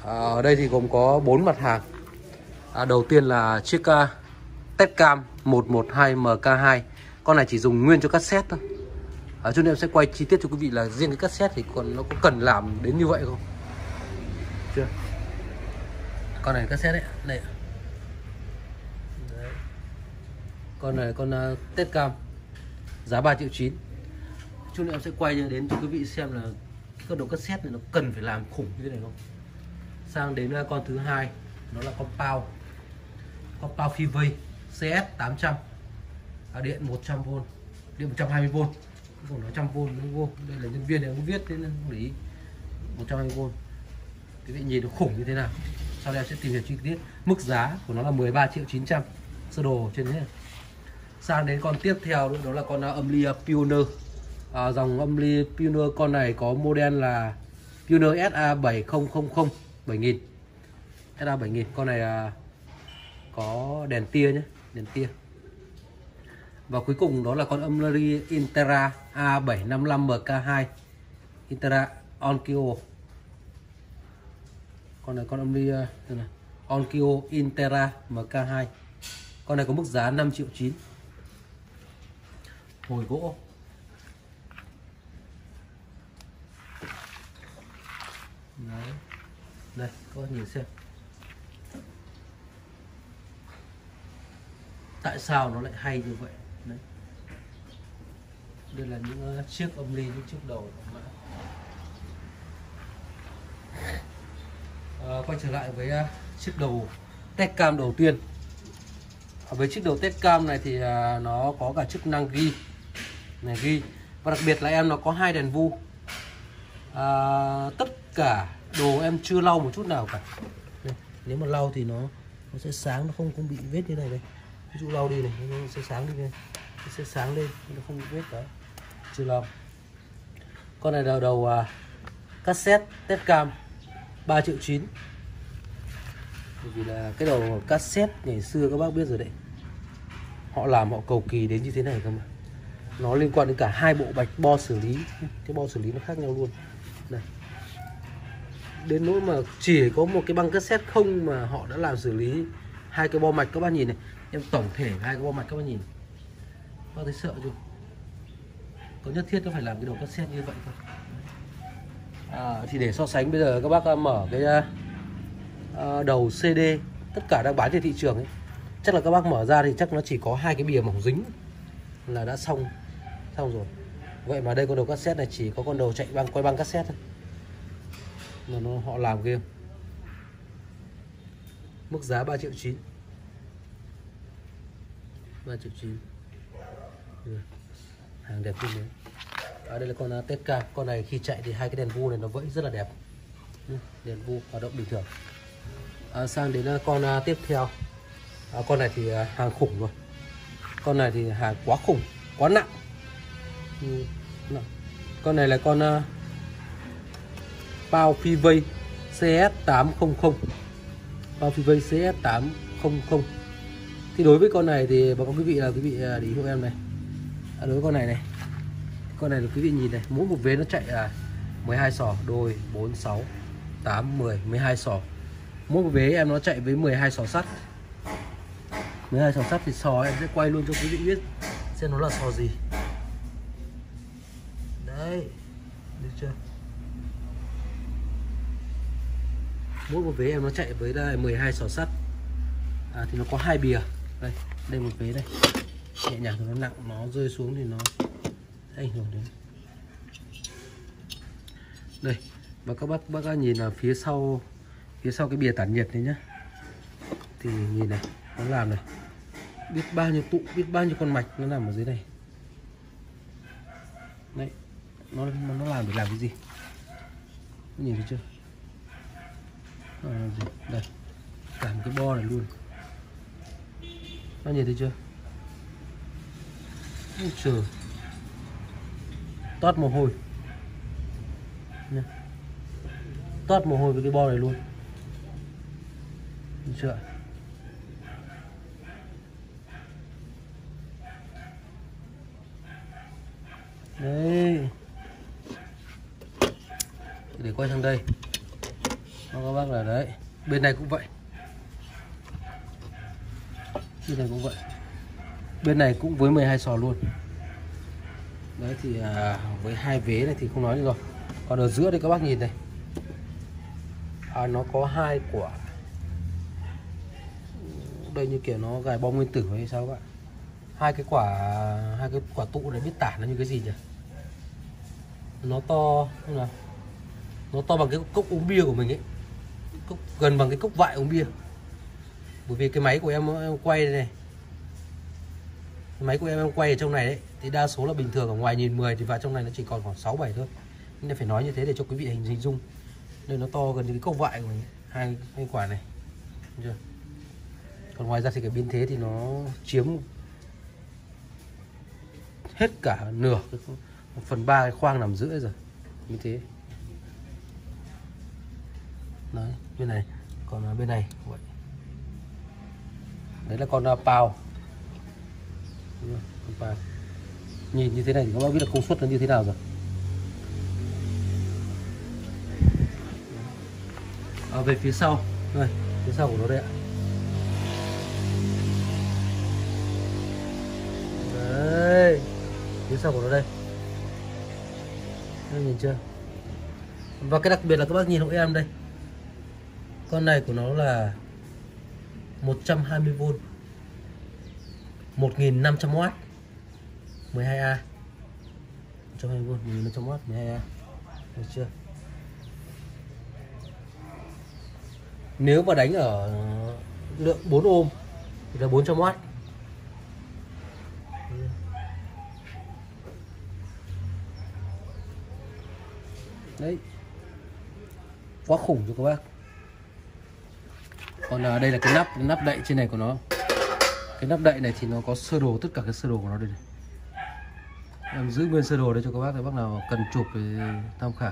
Ở đây thì gồm có 4 mặt hàng. Đầu tiên là chiếc Tecam 112MK2. Con này chỉ dùng nguyên cho cassette thôi. Cho nên em sẽ quay chi tiết cho quý vị là riêng cái cassette thì còn nó có cần làm đến như vậy không. Chưa. Con này cassette đấy. Đây. Đấy. Con này con Tecam giá 3,9 triệu. Chút nữa em sẽ quay đến cho quý vị xem là cái con đầu cassette này nó cần phải làm khủng như thế này không. Sang đến con thứ hai, nó là con Pao Freeway CS800, điện 100V, điện 120V, còn nó 100V nó vô. Đây là nhân viên này không viết thế nên không để ý. 120V. Quý vị nhìn nó khủng như thế nào. Sau đây em sẽ tìm hiểu chi tiết. Mức giá của nó là 13.900.000 sơ đồ trên thế. Sang đến con tiếp theo đó là con âm ly Pioneer. Dòng âm ly Pioneer, con này có model là Pioneer SA7000 7000. SA7000. Con này có đèn tia nhé, đèn tia. Và cuối cùng đó là con âm ly Intera A755MK2 Intera Onkyo. Con này con âm ly Onkyo Intera MK2. Con này có mức giá 5,9 triệu. Hồi gỗ. Đấy. Đây, các bạn nhìn xem. Tại sao nó lại hay như vậy? Đấy. Đây là những chiếc âm ly, những chiếc đầu mã. Quay trở lại với chiếc đầu Tecam đầu tiên. Với chiếc đầu Tecam này thì nó có cả chức năng ghi này, ghi, và đặc biệt là em nó có 2 đèn vu. Tất cả đồ em chưa lau một chút nào cả. Đây, nếu mà lau thì nó sẽ sáng, nó không bị vết như này đây. Ví dụ lau đi này, nó sẽ sáng đi này, nó sẽ sáng lên, nó không bị vết đấy. Chưa lau. Con này là đầu cassette Tecam 3,9 triệu. Bởi vì là cái đầu cassette ngày xưa các bác biết rồi đấy, họ làm họ cầu kỳ đến như thế này cơ mà. Nó liên quan đến cả 2 bộ bạch bo xử lý. Cái bo xử lý nó khác nhau luôn. Đây. Đến nỗi mà chỉ có một cái băng cassette không mà họ đã làm xử lý 2 cái bo mạch. Các bác nhìn này, em tổng thể 2 cái bo mạch các bác nhìn, các bác thấy sợ chưa? Có nhất thiết nó phải làm cái đầu cassette như vậy không? Thì để so sánh bây giờ các bác mở cái đầu CD tất cả đang bán trên thị trường ấy, chắc là các bác mở ra thì chắc nó chỉ có 2 cái bìa mỏng dính là đã xong rồi. Vậy mà đây con đầu cassette này chỉ có con đầu chạy quay băng cassette thôi mà họ làm game. Mức giá 3,9 triệu. 3,9 triệu. Hàng đẹp như thế. Đây là con Tecam. Con này khi chạy thì 2 cái đèn vu này nó vẫy rất là đẹp. Đèn vu hoạt động bình thường. Sang đến con tiếp theo. Con này thì hàng khủng rồi. Con này thì hàng quá khủng, quá nặng. Con này là con Pao Freeway CS800. Pao Freeway CS800. Thì đối với con này thì báo cáo quý vị là quý vị để ý hộ em này. Đối với con này là quý vị nhìn này, mỗi một vế nó chạy 12 sò, đôi 4 6 8 10 12 sò. Mỗi một vế em nó chạy với 12 sò sắt. 12 sò sắt thì sò em sẽ quay luôn cho quý vị biết xem nó là sò gì. Đấy, được chưa? Mỗi một vế em nó chạy với 12 sò sắt. Thì nó có 2 bìa. Đây một vế đây. Nhẹ nhàng thì nó nặng, nó rơi xuống thì nó sẽ ảnh hưởng đến. Đây, và các bác nhìn là phía sau cái bìa tản nhiệt này nhá. Thì nhìn này, nó làm này. Biết bao nhiêu tụ, biết bao nhiêu con mạch nó nằm ở dưới này. Đấy, nó làm để làm cái gì? Nhìn thấy chưa? Đây, cả một cái bo này luôn. Nó nhìn thấy chưa? Ôi trời, toát mồ hôi. Toát mồ hôi với cái bo này luôn. Được chưa? Đấy. Để quay sang đây. Đó, các bác là đấy. Bên này cũng vậy. Bên này cũng vậy. Bên này cũng với 12 sò luôn. Đấy thì với hai vế này thì không nói nữa rồi. Còn ở giữa đây các bác nhìn này, nó có hai quả. Đây như kiểu nó gài bom nguyên tử hay sao các bạn. Hai cái quả tụ này biết tả nó như cái gì nhỉ? Nó to không nào? Nó to bằng cái cốc uống bia của mình ấy, gần bằng cái cốc vại uống bia. Bởi vì cái máy của em quay đây này, cái máy của em quay ở trong này đấy, thì đa số là bình thường ở ngoài nhìn 10 thì vào trong này nó chỉ còn khoảng 6 7 thôi. Nên phải nói như thế để cho quý vị hình dung. Đây nó to gần như cái cốc vại của mình, hai quả này. Thấy chưa? Còn ngoài ra thì cái biên thế thì nó chiếm hết cả nửa 1/3 cái khoang nằm giữa rồi. Như thế. Đấy, bên này. Còn bên này vậy. Đấy là con pao. Con pao. Nhìn như thế này thì các bác biết là công suất nó như thế nào rồi. Về phía sau, đây, phía sau của nó đây ạ. Đấy, phía sau của nó đây. Đây, nhìn chưa? Và cái đặc biệt là các bác nhìn hộ em đây. Con này của nó là 120V, 1500W, 12A. 120V, 1500W, 12A. Được chưa? Nếu mà đánh ở lượng 4 ohm thì là 400W. Đấy, quá khủng cho các bác. Còn đây là cái nắp đậy trên này của nó. Cái nắp đậy này thì nó có sơ đồ, tất cả cái sơ đồ của nó đây này. Em giữ nguyên sơ đồ đây cho các bác nào cần chụp để tham khảo.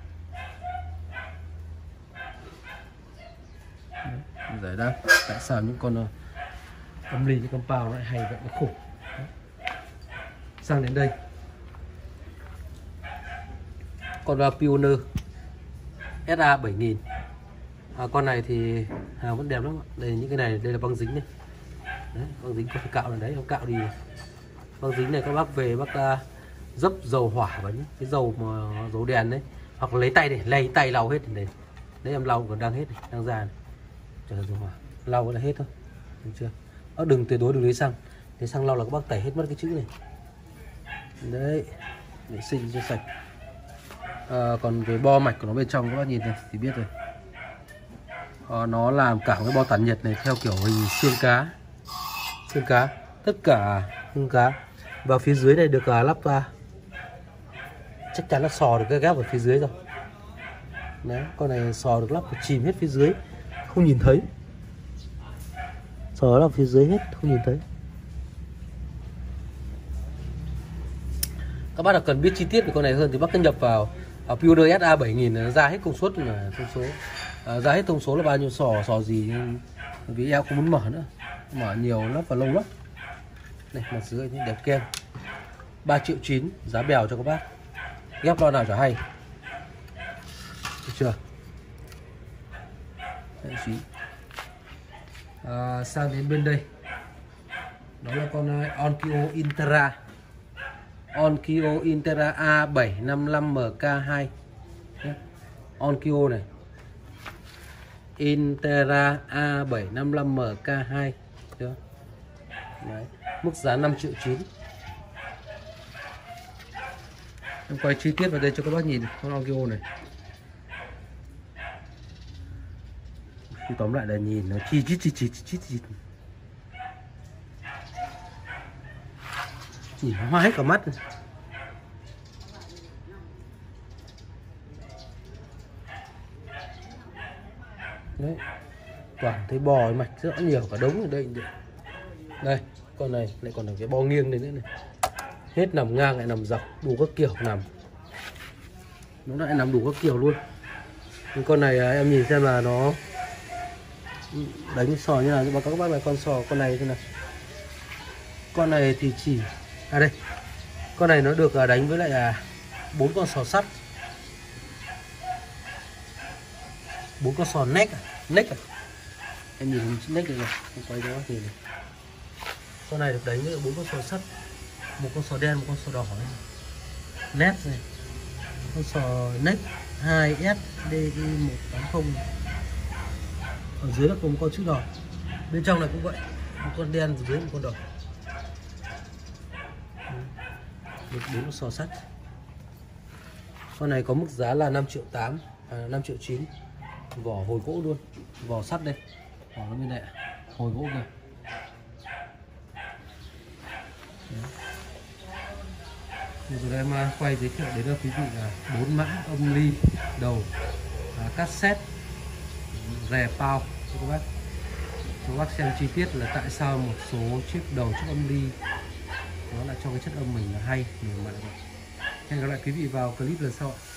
Giải đáp tại sao những con âm ly như con pao lại hay vậy, nó khủng. Sang đến đây, con Pioneer SA 7000. Con này thì hàng vẫn đẹp lắm. Đây những cái này, đây là băng dính này. Đấy, băng dính có phải cạo này đấy, không cạo đi. Băng dính này các bác về bác dấp dầu hỏa vào nhé, cái dầu mà dầu đèn đấy, hoặc lấy tay để lấy tay lau hết này. Đấy em lau còn đang hết này, đang ra này. Chờ dầu hỏa, lau là hết thôi. Được chưa? Đừng tuyệt đối đừng lấy xăng lau là các bác tẩy hết mất cái chữ này. Đấy, vệ sinh cho sạch. Còn cái bo mạch của nó bên trong các bác nhìn này thì biết rồi. Nó làm cả cái bo tản nhiệt này theo kiểu hình xương cá, tất cả xương cá. Và phía dưới này được lắp chắc chắn là sò được cái ghép ở phía dưới rồi. Đấy, con này sò được lắp chìm hết phía dưới, không nhìn thấy. Sò lắp phía dưới hết, không nhìn thấy. Các bác nào cần biết chi tiết về con này hơn thì bác cứ nhập vào Pioneer SA 7000 nó ra hết công suất là thông số. Ra hết thông số là bao nhiêu sò gì, vì em không muốn mở nữa, mở nhiều lắm và lâu lắm. Này, mặt dưới những đẹp kem. 3,9 triệu, giá bèo cho các bác. Ghép lo nào chả hay. Được chưa? Sang đến bên đây, đó là con Onkyo Intera A755MK2. Onkyo này, Intera A755MK2. Đấy. Mức giá 5,9 triệu. Em quay chi tiết vào đây cho các bác nhìn con Onkyo này. Tóm lại là nhìn nó chi chít. Nhìn nó hoa hết cả mắt. Đấy, toàn thấy bò mạch rất nhiều, cả đống ở đây. Đây, con này lại còn là cái bo nghiêng này nữa này. Hết nằm ngang lại nằm dọc, đủ các kiểu nằm. Nó lại nằm đủ các kiểu luôn. Nhưng con này em nhìn xem là nó đánh sò như nào, nhưng mà các bác là con sò con này thế nào. Con này thì chỉ đây. Con này nó được đánh với lại 4 con sò sắt. 4 con sò neck à? Em nhìn neck này, em quay cho bác nhìn này. Con này được đánh với 4 con sò sắt, một con sò đen, một con sò đỏ này. Nét này, con sò neck 2S DI180. Ở dưới là có một con chữ đỏ, bên trong này cũng vậy, một con đen dưới một con đỏ. Được 4 con sò sắt. Con này có mức giá là 5,8 triệu, 5,9 triệu. Vỏ hồi gỗ luôn, vỏ sắt đây, vỏ nó bên này, hồi gỗ kìa. Rồi đây em quay giới thiệu đến quý vị là 4 mã âm ly đầu, cassette, rè bao cho các bác. Cho các bác xem chi tiết là tại sao một số chiếc đầu chiếc âm ly nó lại cho cái chất âm mình là hay, mềm mại vậy. Hẹn gặp lại quý vị vào clip lần sau.